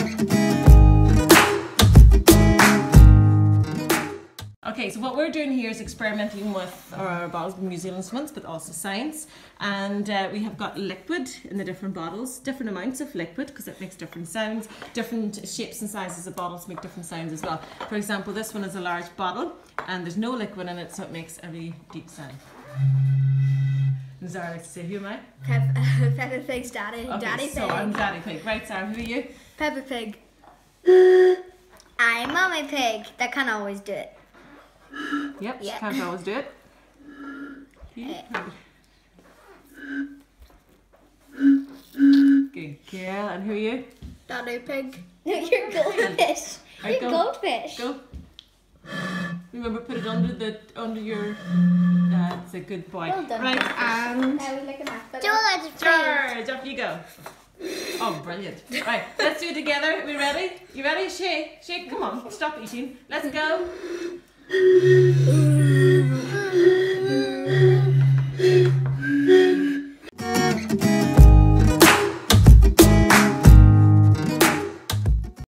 Okay, so what we're doing here is experimenting with our bottles of musical instruments, but also science. And we have got liquid in the different bottles, different amounts of liquid because it makes different sounds. Different shapes and sizes of bottles make different sounds as well. For example, this one is a large bottle and there's no liquid in it, so it makes a really deep sound. And Zara likes to say, who am I? Peppa Pig's daddy. Okay, Daddy so Pig. I'm Daddy Pig. Right, Zara, who are you? Peppa Pig. I'm Mommy Pig. That can't always do it. Yep, Yeah. can't always do it. Good girl. And who are you? Daddy Pig. No, you're goldfish. Right, You're go. goldfish. Go. Remember, put it under your. That's a good boy. Well done, Right, goldfish. and I would like a math. George, up you go. Oh, brilliant. Right, let's do it together. We ready? You ready? Shake, shake. Come on, stop eating. Let's go.